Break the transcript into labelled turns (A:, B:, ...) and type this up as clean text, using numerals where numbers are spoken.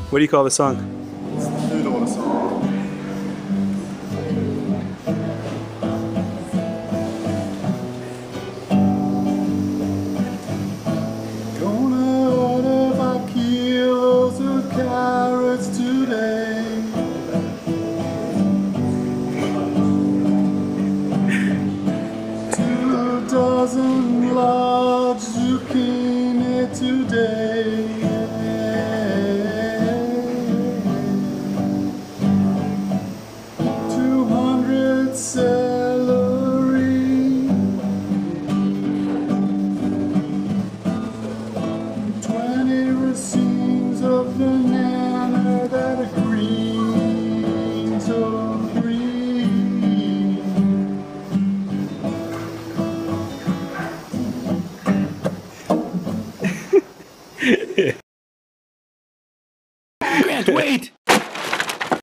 A: What do you call the song?
B: It's the food order song. Gonna order 5 kilos of carrots today. 2 dozen large zucchini today. 200 celery. 20 racines of banana that are green, so green.
A: Grant, wait!